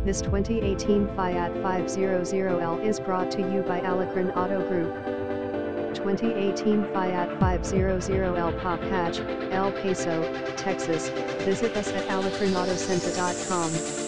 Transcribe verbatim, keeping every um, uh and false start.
This twenty eighteen Fiat five hundred L is brought to you by Alacran Auto Group. twenty eighteen Fiat five hundred L Pop Hatch, El Paso, Texas. Visit us at alacran auto center dot com.